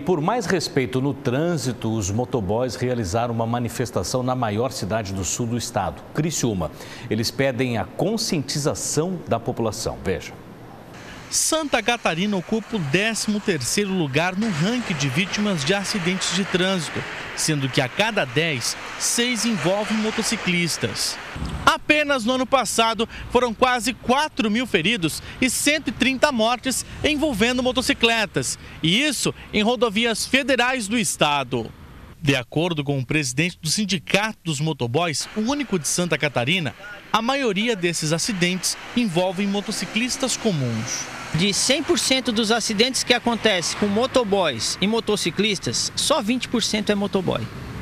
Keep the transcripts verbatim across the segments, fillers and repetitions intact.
por mais respeito no trânsito, os motoboys realizaram uma manifestação na maior cidade do sul do estado, Criciúma. Eles pedem a conscientização da população. Veja. Santa Catarina ocupa o décimo terceiro lugar no ranking de vítimas de acidentes de trânsito, sendo que a cada dez, seis envolvem motociclistas. Apenas no ano passado foram quase quatro mil feridos e cento e trinta mortes envolvendo motocicletas, e isso em rodovias federais do estado. De acordo com o presidente do Sindicato dos Motoboys, o único de Santa Catarina, a maioria desses acidentes envolvem motociclistas comuns. De cem por cento dos acidentes que acontecem com motoboys e motociclistas, só vinte por cento é motoboy.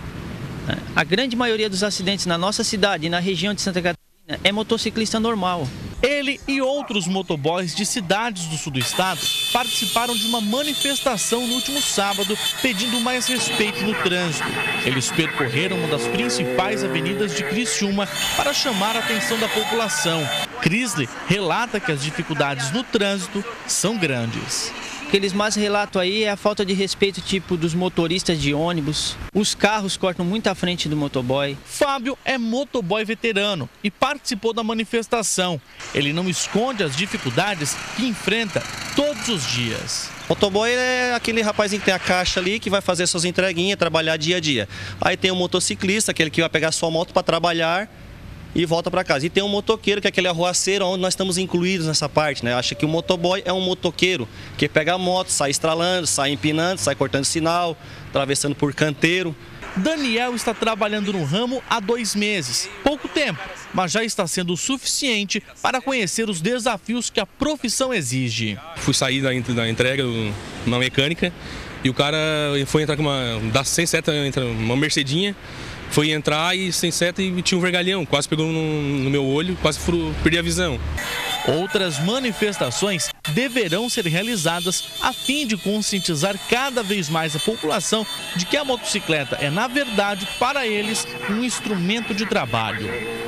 A grande maioria dos acidentes na nossa cidade e na região de Santa Catarina é motociclista normal. Ele e outros motoboys de cidades do sul do estado participaram de uma manifestação no último sábado pedindo mais respeito no trânsito. Eles percorreram uma das principais avenidas de Criciúma para chamar a atenção da população. Crisley relata que as dificuldades no trânsito são grandes. O que eles mais relatam aí é a falta de respeito tipo dos motoristas de ônibus. Os carros cortam muito à frente do motoboy. Fábio é motoboy veterano e participou da manifestação. Ele não esconde as dificuldades que enfrenta todos os dias. Motoboy é aquele rapazinho que tem a caixa ali, que vai fazer suas entreguinhas, trabalhar dia a dia. Aí tem o motociclista, aquele que vai pegar sua moto para trabalhar e volta para casa. E tem um motoqueiro, que é aquele arruaceiro, onde nós estamos incluídos nessa parte, né? Acha que o motoboy é um motoqueiro que pega a moto, sai estralando, sai empinando, sai cortando sinal, atravessando por canteiro. Daniel está trabalhando no ramo há dois meses, pouco tempo, mas já está sendo o suficiente para conhecer os desafios que a profissão exige. Fui sair da entrega numa mecânica e o cara foi entrar com uma, da sem seta, uma Mercedinha. Foi entrar e sem seta e tinha um vergalhão, quase pegou no, no meu olho, quase furo, perdi a visão. Outras manifestações deverão ser realizadas a fim de conscientizar cada vez mais a população de que a motocicleta é, na verdade, para eles, um instrumento de trabalho.